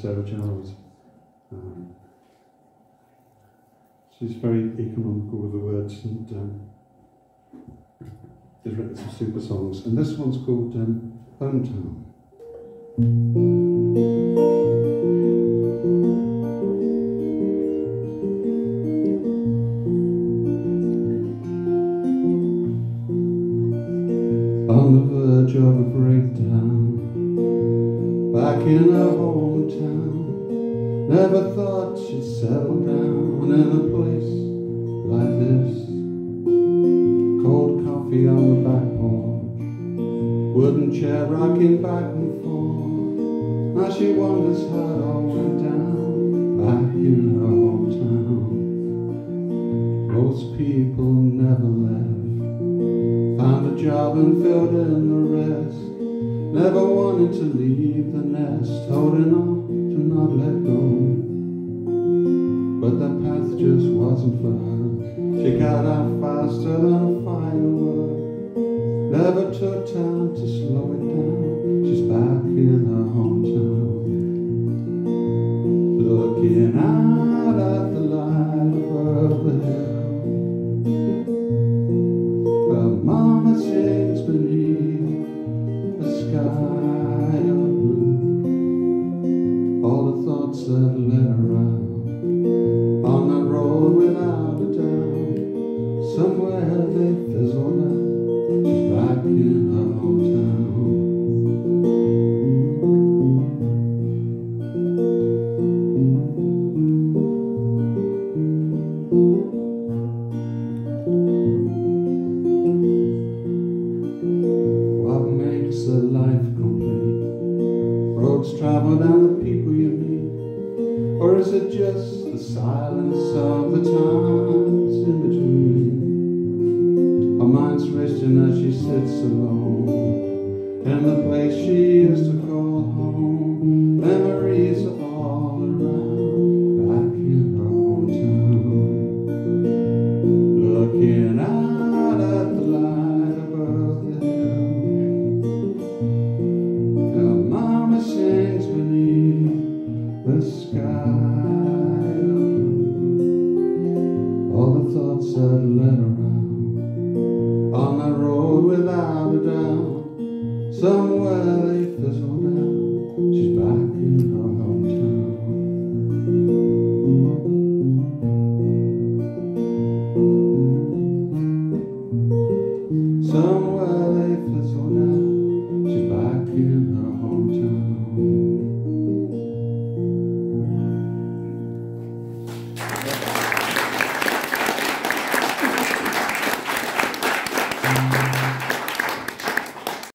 Sarah Giles. She's very economical with the words and has written some super songs. And this one's called Hometown. On the verge of a breakdown, back in her hometown. Never thought she'd settle down in a place like this. Cold coffee on the back porch, wooden chair rocking back and forth. Now she wonders how it all went down back in her hometown. Most people never left, found a job and filled in the rest. Never wanted to leave the nest, holding on to not let go. But the path just wasn't for her. She got out faster than a firework. Never took time to slow it down. She's back in her hometown, looking out at the light above the hill. Her mama sings beneath a sky of blue. All the thoughts that led her out on the road without a doubt, somewhere they fizzled out. She's back in her hometown. What makes a life complete? Roads traveled and the people you meet, or is it just the silence of the times in between? Her mind's racing as she sits alone in the place she used to call home. Memories are all around, back in her hometown, looking out at the light above the hill. Her mama sings beneath the sky of blue. All the thoughts that led around on the road without a doubt, somewhere they fizzled out. She's back in her hometown. Some